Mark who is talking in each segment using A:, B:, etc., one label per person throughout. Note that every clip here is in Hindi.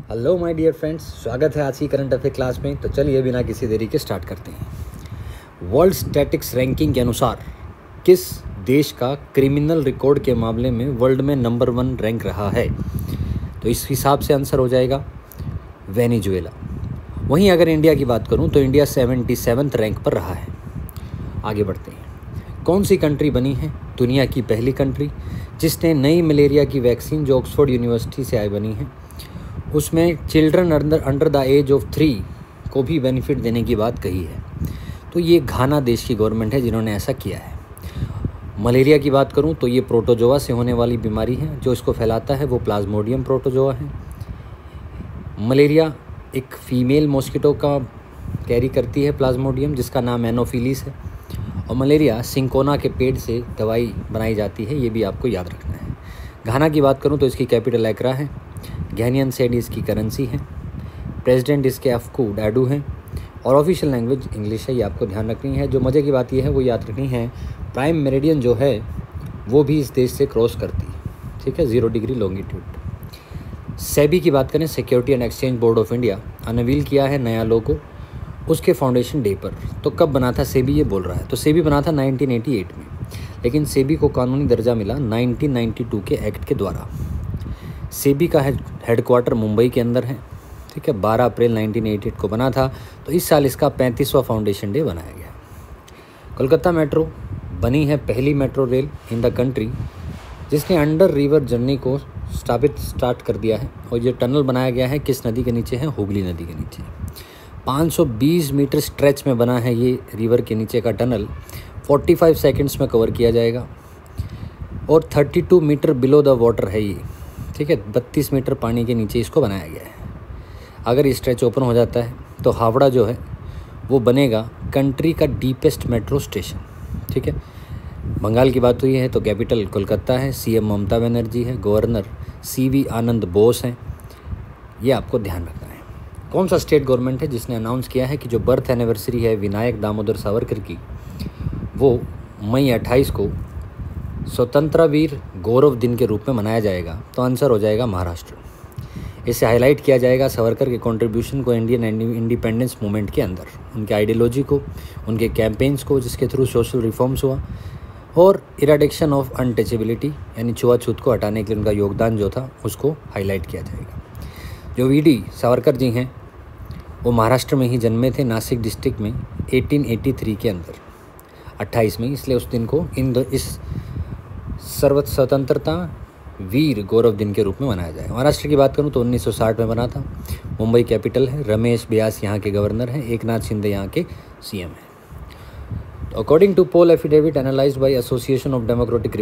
A: हेलो माय डियर फ्रेंड्स, स्वागत है आज की करंट अफेयर क्लास में। तो चलिए बिना किसी देरी के स्टार्ट करते हैं। वर्ल्ड स्टैटिक्स रैंकिंग के अनुसार किस देश का क्रिमिनल रिकॉर्ड के मामले में वर्ल्ड में नंबर 1 रैंक रहा है? तो इस हिसाब से आंसर हो जाएगा वेनेजुएला। वहीं अगर इंडिया की बात करूं तो इंडिया 77 रैंक पर रहा है। आगे बढ़ते हैं। कौन सी कंट्री बनी है दुनिया की पहली कंट्री जिसने नई मलेरिया की वैक्सीन जो ऑक्सफोर्ड यूनिवर्सिटी से आई बनी है उसमें children under the age of 3 को भी बेनिफिट देने की बात कही है? तो ये घाना देश की गवर्नमेंट है जिन्होंने ऐसा किया है। मलेरिया की बात करूं तो ये प्रोटोजोआ से होने वाली बीमारी है, जो इसको फैलाता है वो प्लाज्मोडियम प्रोटोजोआ है। मलेरिया एक फीमेल मॉस्किटो का कैरी करती है प्लाज्मोडियम, जिसका नाम एनोफिलीस है। और मलेरिया सिंकोना के पेड़ से दवाई बनाई जाती है, ये भी आपको याद रखना है। घाना की बात करूं तो इसकी कैपिटल एक्रा है। घैनियन सेडी इसकी करेंसी है। प्रेसिडेंट इसके अफकू डैडू हैं और ऑफिशियल लैंग्वेज इंग्लिश है, ये आपको ध्यान रखनी है। जो मज़े की बात ये है वो याद रखनी है, प्राइम मेरिडियन जो है वो भी इस देश से क्रॉस करती है, ठीक है, 0 डिग्री लॉन्गिट्यूड। सेबी की बात करें, security and exchange board of India, unveil किया है नया लोगो उसके फाउंडेशन डे पर। तो कब बना था सेबी, ये बोल रहा है। तो सेबी बना था 1988 में, लेकिन सेबी को कानूनी दर्जा मिला 1992 के एक्ट के द्वारा। सेबी का हेडक्वार्टर मुंबई के अंदर है, ठीक है। 12 अप्रैल 1988 को बना था। तो इस साल इसका 35वां फाउंडेशन डे बनाया गया। कोलकाता मेट्रो बनी है पहली metro rail in the country जिसने अंडर रिवर जर्नी को स्टार्ट कर दिया है। और ये टनल बनाया गया है किस नदी के नीचे है? हुगली नदी के नीचे। 520 मीटर स्ट्रेच में बना है ये रिवर के नीचे का टनल। 45 सेकेंड्स में कवर किया जाएगा और 32 मीटर बिलो द वाटर है ये, ठीक है। 32 मीटर पानी के नीचे इसको बनाया गया है। अगर ये स्ट्रेच ओपन हो जाता है तो हावड़ा जो है वो बनेगा कंट्री का डीपेस्ट मेट्रो स्टेशन, ठीक है। बंगाल की बात हुई है तो कैपिटल कोलकाता है, सीएम ममता बनर्जी है, गवर्नर सीवी आनंद बोस हैं, ये आपको ध्यान रखना है। कौन सा स्टेट गवर्नमेंट है जिसने अनाउंस किया है कि जो बर्थ एनिवर्सरी है विनायक दामोदर सावरकर की, वो मई 28 को स्वतंत्रता वीर गौरव दिन के रूप में मनाया जाएगा? तो आंसर हो जाएगा महाराष्ट्र। इसे हाईलाइट किया जाएगा सावरकर के कंट्रीब्यूशन को इंडियन इंडिपेंडेंस मूवमेंट के अंदर, उनके आइडियोलॉजी को, उनके कैंपेन्स को जिसके थ्रू सोशल रिफॉर्म्स हुआ, और इराडिक्शन ऑफ अनटचेबिलिटी यानी छुआछूत को हटाने के लिए उनका योगदान जो था उसको हाईलाइट किया जाएगा। जो वीडी सावरकर जी हैं वो महाराष्ट्र में ही जन्मे थे, नासिक डिस्ट्रिक्ट में 1883 के अंदर 28 में, इसलिए उस दिन को इस स्वतंत्रता वीर गौरव दिन के रूप में मनाया जाएगा। महाराष्ट्र की बात करूं तो 1960 में बना था। मुंबई कैपिटल है। रमेश व्यास यहाँ के गवर्नर हैं, एकनाथ शिंदे यहाँ के सीएम हैं। तो according to poll affidavit analysed by association of democratic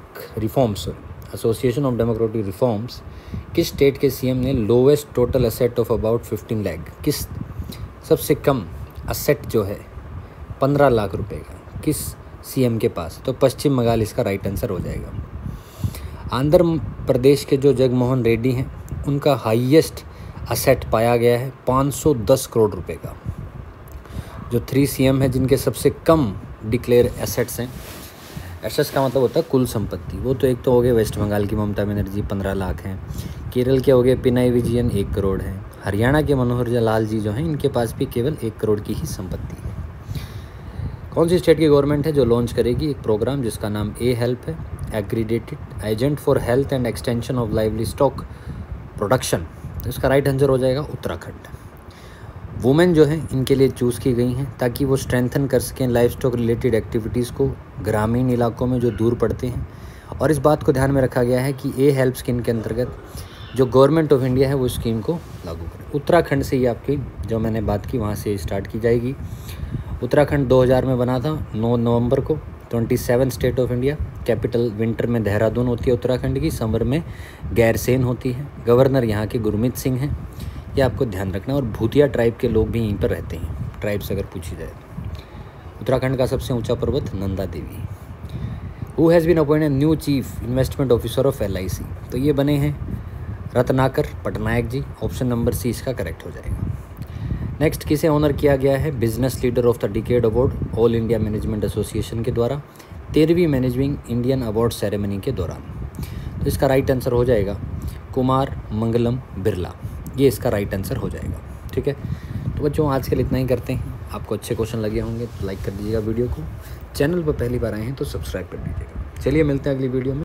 A: reforms, किस स्टेट के सीएम ने lowest total asset of about 15 lakh, किस सबसे कम असेट जो है 15 लाख रुपए का किस सीएम के पास? तो पश्चिम बंगाल इसका राइट आंसर हो जाएगा। आंध्र प्रदेश के जो जगमोहन रेड्डी हैं उनका हाईएस्ट असेट पाया गया है 510 करोड़ रुपए का। जो 3 सीएम हैं जिनके सबसे कम डिक्लेयर एसेट्स हैं, एसेट्स का मतलब होता है कुल संपत्ति, वो तो एक तो हो गए वेस्ट बंगाल की ममता बनर्जी 15 लाख हैं, केरल के हो गए पिनाई विजयन 1 करोड़ है, हरियाणा के मनोहर लाल जी जो हैं इनके पास भी केवल 1 करोड़ की ही संपत्ति है। कौन सी स्टेट की गवर्नमेंट है जो लॉन्च करेगी एक प्रोग्राम जिसका नाम ए हेल्प है, accredited agent for health and extension of livestock production? तो इसका राइट आंसर हो जाएगा उत्तराखंड। वुमेन जो हैं इनके लिए चूज़ की गई हैं ताकि वो स्ट्रेंथन कर सकें लाइफ स्टॉक रिलेटेड एक्टिविटीज़ को ग्रामीण इलाकों में जो दूर पड़ते हैं। और इस बात को ध्यान में रखा गया है कि ए हेल्प स्कीम के अंतर्गत जो गवर्नमेंट ऑफ इंडिया है वो स्कीम को लागू करें। उत्तराखंड से ही आपकी जो मैंने बात की वहाँ से स्टार्ट की जाएगी। उत्तराखंड 2000 में बना था 9 नवंबर को। 27 state of India. Capital winter में देहरादून होती है उत्तराखंड की, समर में गैरसेन होती है। गवर्नर यहाँ के गुरमीत सिंह हैं, ये आपको ध्यान रखना। और भूतिया ट्राइब के लोग भी यहीं पर रहते हैं, ट्राइब्स अगर पूछी जाए। उत्तराखंड का सबसे ऊंचा पर्वत Nanda Devi. Who has been appointed new chief investment officer of LIC? तो ये बने हैं Ratnakar Patnaik ji. Option number C इसका करेक्ट हो जाएगा। नेक्स्ट, किसे ऑनर किया गया है business leader of the decade award all India management association के द्वारा 13वीं मैनेजिंग इंडियन अवार्ड सेरेमनी के दौरान? तो इसका राइट आंसर हो जाएगा कुमार मंगलम बिरला। ये इसका राइट आंसर हो जाएगा। ठीक है, तो बच्चों आज के लिए इतना ही करते हैं। आपको अच्छे क्वेश्चन लगे होंगे तो लाइक कर दीजिएगा वीडियो को, चैनल पर पहली बार आए हैं तो सब्सक्राइब कर दीजिएगा। चलिए मिलते हैं अगली वीडियो में।